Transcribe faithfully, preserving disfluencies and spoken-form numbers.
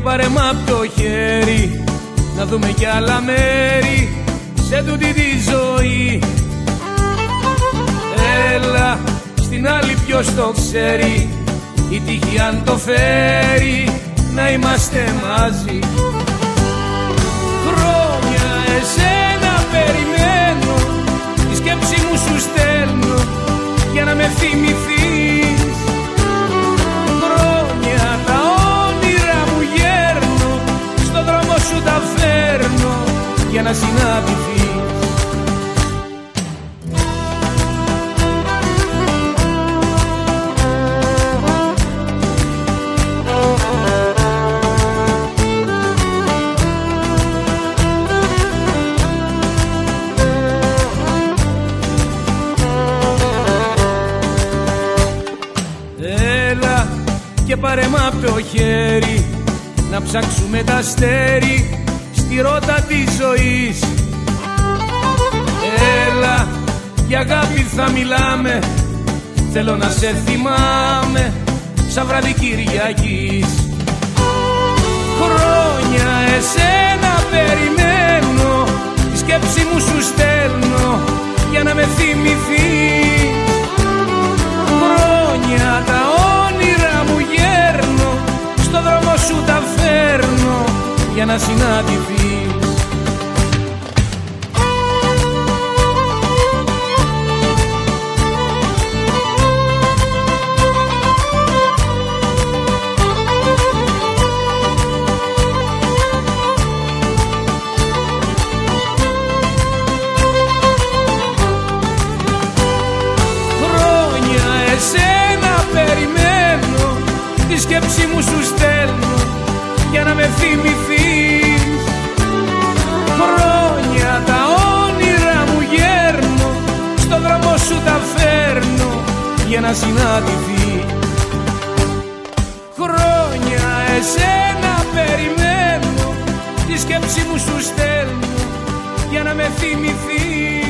πάρε μ' απ' το χέρι να δούμε κι άλλα μέρη σε τούτη τη ζωή. Έλα στην άλλη ποιος το ξέρει, η τύχη αν το φέρει να είμαστε μαζί. Χρόνια εσένα περιμένω, τη σκέψη μου σου στέλνω για να με θυμηθείς. Χρόνια τα όνειρα μου γέρνω, στον δρόμο σου τα φέρνω για να συναντηθείς. Και πάρε μ' απ' το χέρι να ψάξουμε τα αστέρι στη ρότα της ζωής. Έλα, για αγάπη θα μιλάμε, θέλω να σε θυμάμαι σαν βράδυ Κυριακής. Χρόνια εσένα περιμένω, τη σκέψη μου σου στέλνω για να με θυμηθείς. Χρόνια τα όνειρα μου γέρνω, στο δρόμο σου τα φέρνω για να συναντηθείς. Χρόνια εσένα περιμένω, τη σκέψη μου σου στέλνω για να με θυμηθείς. Χρόνια τα όνειρα μου γέρνω, στο δρόμο σου τα φέρνω για να συναντηθείς. Χρόνια εσένα περιμένω, τη σκέψη μου σου στέλνω για να με θυμηθείς.